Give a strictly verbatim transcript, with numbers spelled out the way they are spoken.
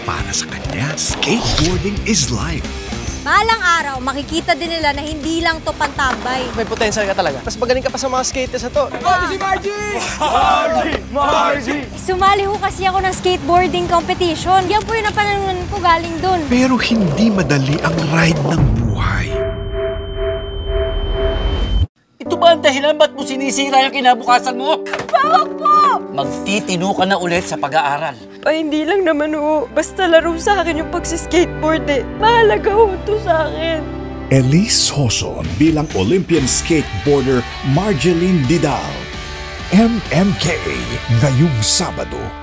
Para sa kanya, skateboarding is life. Balang araw, makikita din nila na hindi lang to pantabay. May potential ka talaga. Mas magaling ka pa sa mga skaters na to. Ah. Si Margie! Margie! Margie! Sumali ho kasi ako ng skateboarding competition. Yan po yung napanalunan ko galing dun. Pero hindi madali ang ride ng buhay. Ito ba ang dahilan ba't mo sinisira yung kinabukasan mo? Bawag po! Magtitino ka na ulit sa pag-aaral. Ay, hindi lang naman ho. Basta laro sa akin yung pagsiskateboard eh. Mahalaga ho to sa akin. Elise Hoson bilang Olympian skateboarder Marjeline Didal. M M K ngayong Sabado,